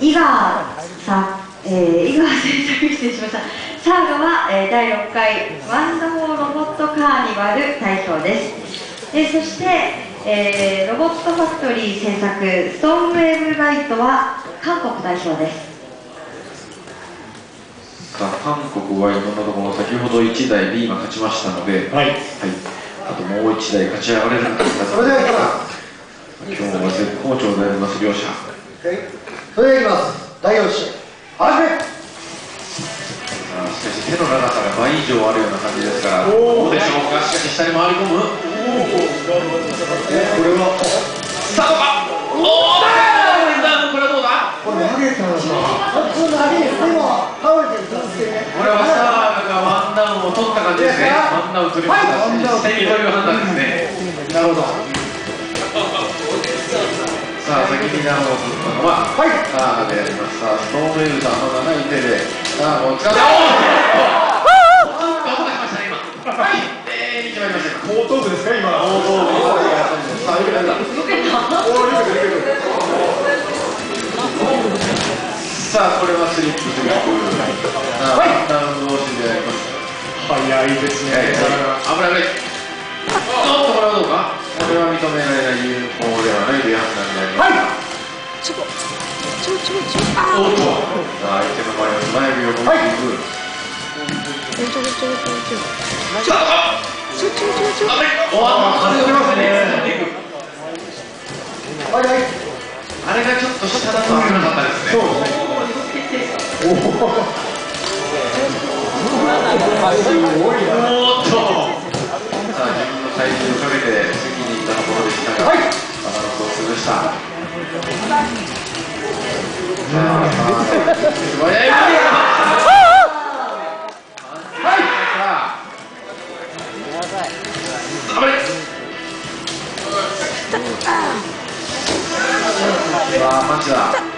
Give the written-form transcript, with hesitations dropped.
井川さん、井川製作、失礼しました。サーガは、第6回ワンダホーロボットカーニバル代表です。そして、ロボットファクトリー製作ストーンウェーブライトは韓国代表です。 さあ、韓国はいろんなところ、先ほど1台 B が勝ちましたので、はい、あともう1台勝ち上がれるか。 それではいきます。 今日は絶好調であります両者。 それではいきます。第4試合始め。 しかし手の長さが倍以上あるような感じですから、どうでしょうか。しかし下に回り込む。これはさあどうか。おお、これはどうだ。 これ投げたのか。これ投げでも倒れてるんですね。 これはサーガがワンダウンを取った感じですね。ワンダウン取りました。捨て身という判断ですね。 なるほど。 さあ、先にダウンを取ったのはサーガであります。さあ、ストーンウェーブさんの長い手でサーガを使って、おお、どこで来ましたね今。はい、決まりました。 後頭部ですか今。 後頭部。さあ、よくやった。さあ、これはスリップスリップ。さあ、ワンダウン同士であります。 早いですね。 危ない危ない。おっと、これはどうか。これは認められない有効ではないという判断になります。おっと、さあ、相手の前を素早く横に行く。さあ、おっと、出ますね。あれがちょっと下だと危なかったですね。 そうですね。おおっと、 さあ、自分の体重をかけて次に行ったところでしたが、バランスを崩した。さあ、素早い。パンチだ。